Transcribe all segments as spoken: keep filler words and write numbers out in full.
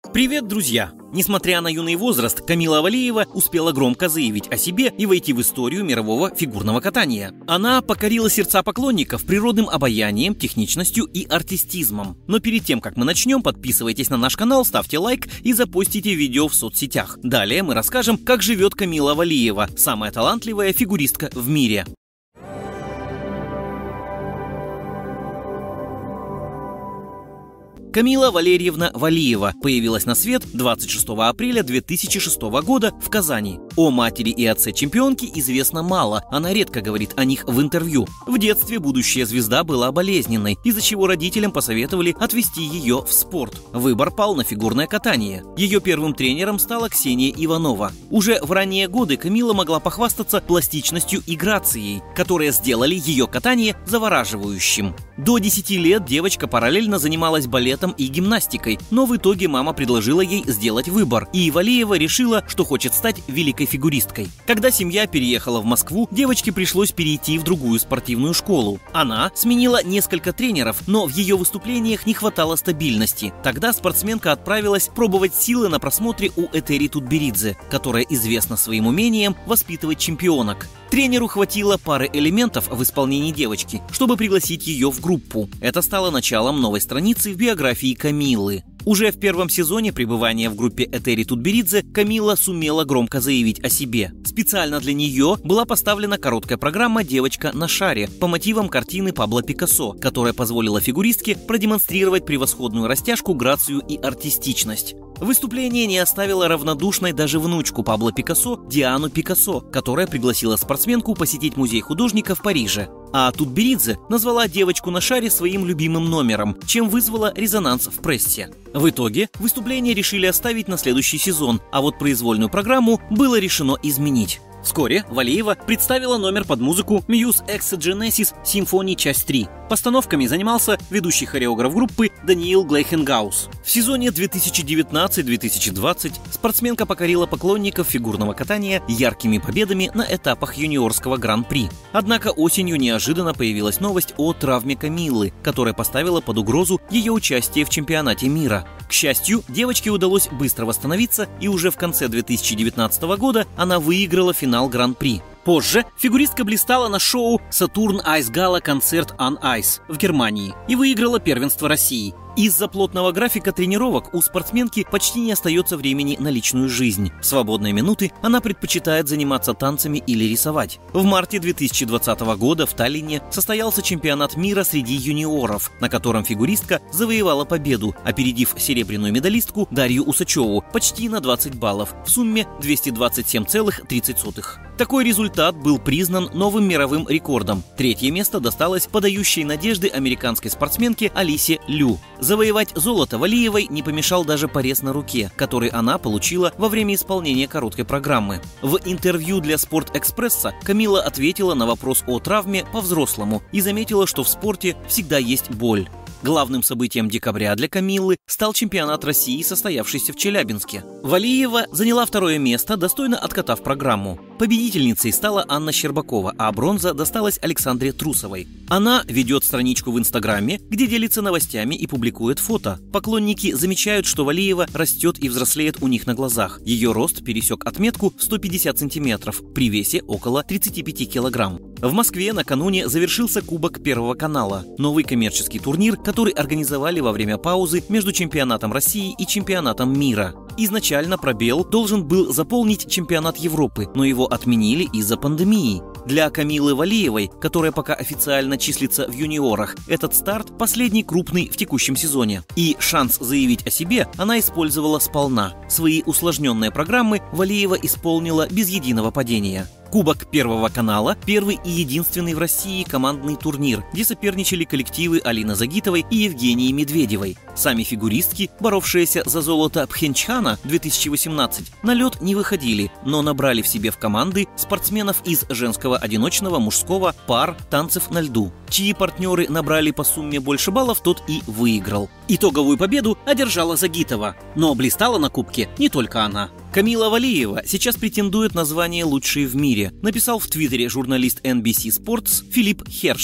Привет, друзья! Несмотря на юный возраст, Камила Валиева успела громко заявить о себе и войти в историю мирового фигурного катания. Она покорила сердца поклонников природным обаянием, техничностью и артистизмом. Но перед тем, как мы начнем, подписывайтесь на наш канал, ставьте лайк и запостите видео в соцсетях. Далее мы расскажем, как живет Камила Валиева, самая талантливая фигуристка в мире. Камила Валерьевна Валиева появилась на свет двадцать шестого апреля две тысячи шестого года в Казани. О матери и отце чемпионки известно мало, она редко говорит о них в интервью. В детстве будущая звезда была болезненной, из-за чего родителям посоветовали отвести ее в спорт. Выбор пал на фигурное катание. Ее первым тренером стала Ксения Иванова. Уже в ранние годы Камила могла похвастаться пластичностью и грацией, которые сделали ее катание завораживающим. До десяти лет девочка параллельно занималась балетом и гимнастикой, но в итоге мама предложила ей сделать выбор, и Валиева решила, что хочет стать великой фигуристкой. Когда семья переехала в Москву, девочке пришлось перейти в другую спортивную школу. Она сменила несколько тренеров, но в ее выступлениях не хватало стабильности. Тогда спортсменка отправилась пробовать силы на просмотре у Этери Тутберидзе, которая известна своим умением воспитывать чемпионок. Тренеру хватило пары элементов в исполнении девочки, чтобы пригласить ее в группу. Это стало началом новой страницы в биографии Камилы. Уже в первом сезоне пребывания в группе Этери Тутберидзе Камила сумела громко заявить о себе. Специально для нее была поставлена короткая программа «Девочка на шаре» по мотивам картины Пабло Пикассо, которая позволила фигуристке продемонстрировать превосходную растяжку, грацию и артистичность. Выступление не оставило равнодушной даже внучку Пабло Пикассо Диану Пикассо, которая пригласила спортсменку посетить музей художника в Париже. А Тутберидзе назвала девочку на шаре своим любимым номером, чем вызвала резонанс в прессе. В итоге выступление решили оставить на следующий сезон, а вот произвольную программу было решено изменить. Вскоре Валиева представила номер под музыку Muse Exogenesis Symphony часть три. Постановками занимался ведущий хореограф группы Даниил Глейхенгаус. В сезоне две тысячи девятнадцать — две тысячи двадцать спортсменка покорила поклонников фигурного катания яркими победами на этапах юниорского гран-при. Однако осенью неожиданно появилась новость о травме Камилы, которая поставила под угрозу ее участие в чемпионате мира. К счастью, девочке удалось быстро восстановиться, и уже в конце две тысячи девятнадцатого года она выиграла финал гран-при. Позже фигуристка блистала на шоу Saturn Ice Gala Concert on Ice в Германии и выиграла первенство России. Из-за плотного графика тренировок у спортсменки почти не остается времени на личную жизнь. В свободные минуты она предпочитает заниматься танцами или рисовать. В марте две тысячи двадцатого года в Таллине состоялся чемпионат мира среди юниоров, на котором фигуристка завоевала победу, опередив серебряную медалистку Дарью Усачеву почти на двадцать баллов, в сумме двести двадцать семь целых тридцать сотых. Такой результат был признан новым мировым рекордом. Третье место досталось подающей надежды американской спортсменке Алисе Лю. Завоевать золото Валиевой не помешал даже порез на руке, который она получила во время исполнения короткой программы. В интервью для Спорт-Экспресса Камила ответила на вопрос о травме по-взрослому и заметила, что в спорте всегда есть боль. Главным событием декабря для Камилы стал чемпионат России, состоявшийся в Челябинске. Валиева заняла второе место, достойно откатав программу. Победительницей стала Анна Щербакова, а бронза досталась Александре Трусовой. Она ведет страничку в Инстаграме, где делится новостями и публикует фото. Поклонники замечают, что Валиева растет и взрослеет у них на глазах. Ее рост пересек отметку в сто пятьдесят сантиметров, при весе около тридцати пяти килограмм. В Москве накануне завершился Кубок Первого канала, новый коммерческий турнир, который организовали во время паузы между чемпионатом России и чемпионатом мира. Изначально пробел должен был заполнить чемпионат Европы, но его отменили из-за пандемии. Для Камилы Валиевой, которая пока официально числится в юниорах, этот старт последний крупный в текущем сезоне. И шанс заявить о себе она использовала сполна. Свои усложненные программы Валиева исполнила без единого падения. Кубок Первого канала – первый и единственный в России командный турнир, где соперничали коллективы Алины Загитовой и Евгении Медведевой. Сами фигуристки, боровшиеся за золото Пхенчхана две тысячи восемнадцать, на лед не выходили, но набрали в себе в команды спортсменов из женского одиночного, мужского, пар, танцев на льду. Чьи партнеры набрали по сумме больше баллов, тот и выиграл. Итоговую победу одержала Загитова, но блистала на кубке не только она. Камила Валиева сейчас претендует на звание «Лучшие в мире», написал в Твиттере журналист эн би си Sports Филипп Херш.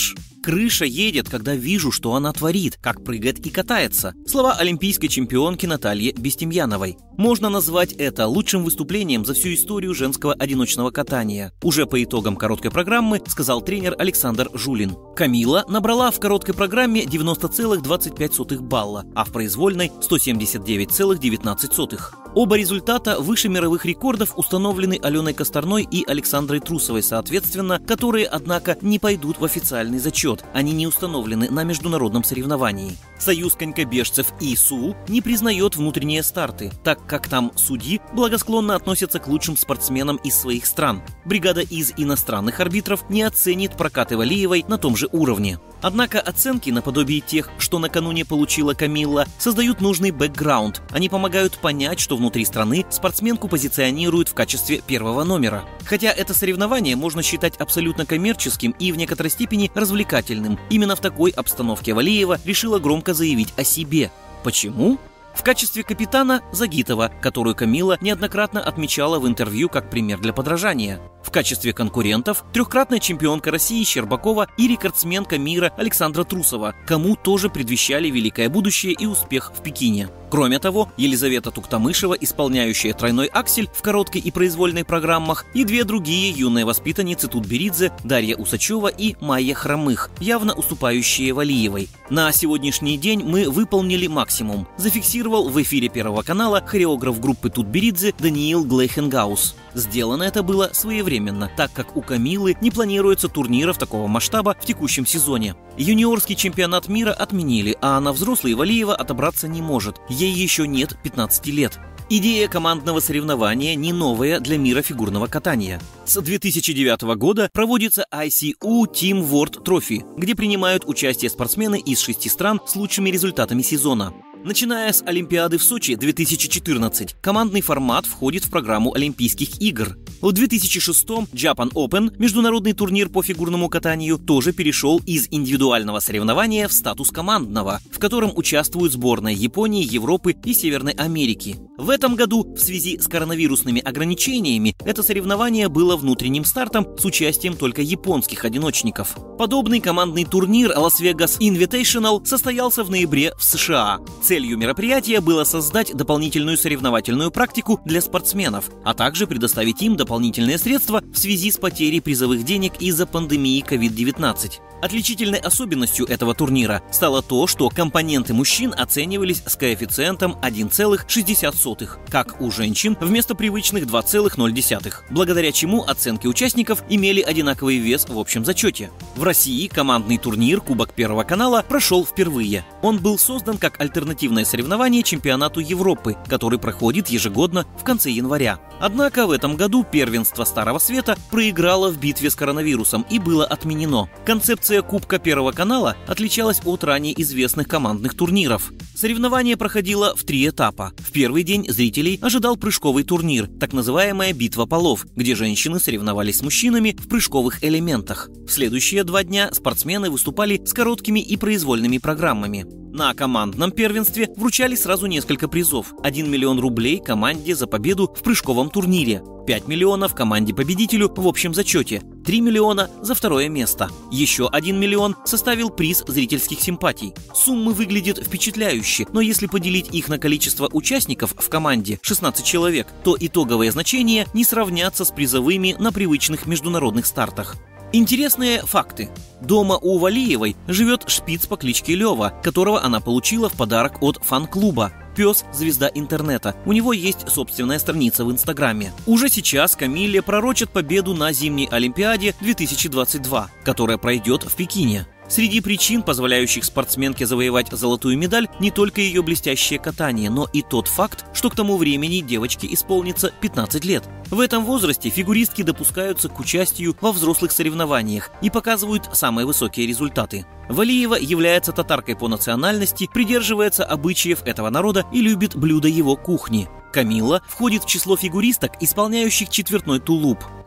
крыша едет, когда вижу, что она творит, как прыгает и катается. Слова олимпийской чемпионки Натальи Бестемьяновой. Можно назвать это лучшим выступлением за всю историю женского одиночного катания. Уже по итогам короткой программы сказал тренер Александр Жулин. Камила набрала в короткой программе девяносто целых двадцать пять сотых балла, а в произвольной сто семьдесят девять целых девятнадцать сотых. Оба результата выше мировых рекордов установлены Аленой Косторной и Александрой Трусовой, соответственно, которые, однако, не пойдут в официальный зачет. Они не установлены на международном соревновании. Союз конькобежцев ИСУ не признает внутренние старты, так как там судьи благосклонно относятся к лучшим спортсменам из своих стран. Бригада из иностранных арбитров не оценит прокаты Валиевой на том же уровне. Однако оценки, наподобие тех, что накануне получила Камилла, создают нужный бэкграунд. Они помогают понять, что внутри страны спортсменку позиционируют в качестве первого номера. Хотя это соревнование можно считать абсолютно коммерческим и в некоторой степени развлекательным. Именно в такой обстановке Валиева решила громко заявить о себе. Почему? В качестве капитана Загитова, которую Камила неоднократно отмечала в интервью как пример для подражания. В качестве конкурентов трехкратная чемпионка России Щербакова и рекордсменка мира Александра Трусова, кому тоже предвещали великое будущее и успех в Пекине. Кроме того, Елизавета Туктамышева, исполняющая тройной аксель в короткой и произвольной программах, и две другие юные воспитанницы Тутберидзе, Дарья Усачева и Майя Хромых, явно уступающие Валиевой. На сегодняшний день мы выполнили максимум, зафиксировал в эфире Первого канала хореограф группы Тутберидзе Даниил Глейхенгаус. Сделано это было своевременно, так как у Камилы не планируется турниров такого масштаба в текущем сезоне. Юниорский чемпионат мира отменили, а на взрослой Валиева отобраться не может, ей еще нет пятнадцати лет. Идея командного соревнования не новая для мира фигурного катания. С две тысячи девятого года проводится ай си ю Team World Trophy, где принимают участие спортсмены из шести стран с лучшими результатами сезона. Начиная с Олимпиады в Сочи две тысячи четырнадцать, командный формат входит в программу Олимпийских игр. В две тысячи шестом Japan Open, международный турнир по фигурному катанию, тоже перешел из индивидуального соревнования в статус командного, в котором участвуют сборные Японии, Европы и Северной Америки. В этом году, в связи с коронавирусными ограничениями, это соревнование было внутренним стартом с участием только японских одиночников. Подобный командный турнир Las Vegas Invitational состоялся в ноябре в США. Целью мероприятия было создать дополнительную соревновательную практику для спортсменов, а также предоставить им дополнительные средства в связи с потерей призовых денег из-за пандемии ковид девятнадцать. Отличительной особенностью этого турнира стало то, что компоненты мужчин оценивались с коэффициентом один целых шестьдесят сотых, как у женщин вместо привычных два целых ноль десятых, благодаря чему оценки участников имели одинаковый вес в общем зачете. В России командный турнир Кубок Первого канала прошел впервые. Он был создан как альтернативное соревнование чемпионату Европы, который проходит ежегодно в конце января. Однако в этом году первенство Старого Света проиграло в битве с коронавирусом и было отменено. Концепция Кубка Первого канала отличалась от ранее известных командных турниров. Соревнование проходило в три этапа. В первый день зрителей ожидал прыжковый турнир, так называемая битва полов, где женщины соревновались с мужчинами в прыжковых элементах. В следующие два дня спортсмены выступали с короткими и произвольными программами. На командном первенстве вручали сразу несколько призов. один миллион рублей команде за победу в прыжковом турнире, пять миллионов команде-победителю в общем зачете, три миллиона за второе место. Еще один миллион составил приз зрительских симпатий. Суммы выглядят впечатляюще, но если поделить их на количество участников в команде шестнадцать человек, то итоговые значения не сравнятся с призовыми на привычных международных стартах. Интересные факты. Дома у Валиевой живет шпиц по кличке Лева, которого она получила в подарок от фан-клуба. Пес – звезда интернета. У него есть собственная страница в Инстаграме. Уже сейчас Камилле пророчат победу на зимней Олимпиаде две тысячи двадцать два, которая пройдет в Пекине. Среди причин, позволяющих спортсменке завоевать золотую медаль, не только ее блестящее катание, но и тот факт, что к тому времени девочке исполнится пятнадцать лет. В этом возрасте фигуристки допускаются к участию во взрослых соревнованиях и показывают самые высокие результаты. Валиева является татаркой по национальности, придерживается обычаев этого народа и любит блюда его кухни. Камилла входит в число фигуристок, исполняющих четвертной тулуп.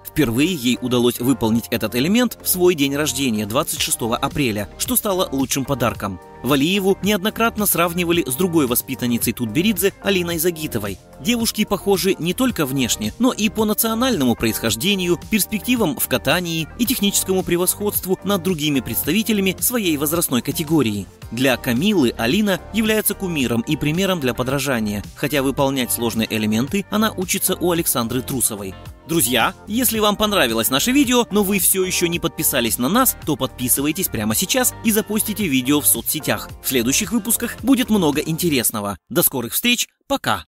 Впервые ей удалось выполнить этот элемент в свой день рождения, двадцать шестого апреля, что стало лучшим подарком. Валиеву неоднократно сравнивали с другой воспитанницей Тутберидзе Алиной Загитовой. Девушки похожи не только внешне, но и по национальному происхождению, перспективам в катании и техническому превосходству над другими представителями своей возрастной категории. Для Камилы Алина является кумиром и примером для подражания, хотя выполнять сложные элементы она учится у Александры Трусовой. Друзья, если вам понравилось наше видео, но вы все еще не подписались на нас, то подписывайтесь прямо сейчас и запустите видео в соцсетях. В следующих выпусках будет много интересного. До скорых встреч, пока!